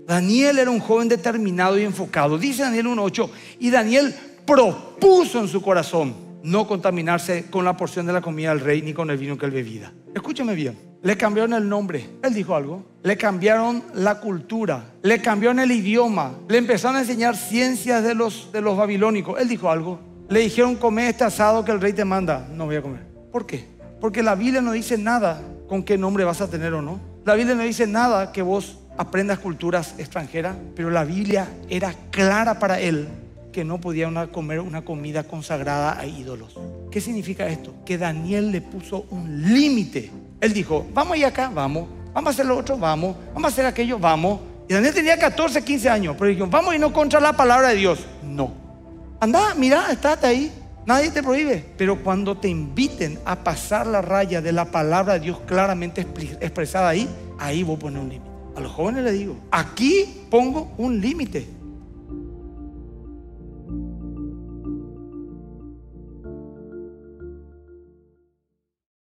Daniel era un joven determinado y enfocado. Dice Daniel 1:8, y Daniel propuso en su corazón no contaminarse con la porción de la comida del rey ni con el vino que él bebía. Escúcheme bien, le cambiaron el nombre, él dijo algo. Le cambiaron la cultura, le cambiaron el idioma, le empezaron a enseñar ciencias de los babilónicos, él dijo algo. Le dijeron, come este asado que el rey te manda. No voy a comer. ¿Por qué? Porque la Biblia no dice nada con qué nombre vas a tener o no. La Biblia no dice nada que vos aprendas culturas extranjeras, pero la Biblia era clara para él que no podía comer una comida consagrada a ídolos. ¿Qué significa esto? Que Daniel le puso un límite. Él dijo, vamos a ir acá, vamos a hacer lo otro, vamos a hacer aquello, vamos. Y Daniel tenía 14, 15 años, pero dijo, vamos a irnos contra la palabra de Dios. No. Anda, mira, estate ahí, nadie te prohíbe. Pero cuando te inviten a pasar la raya de la palabra de Dios claramente expresada ahí vos pones un límite. A los jóvenes les digo, aquí pongo un límite.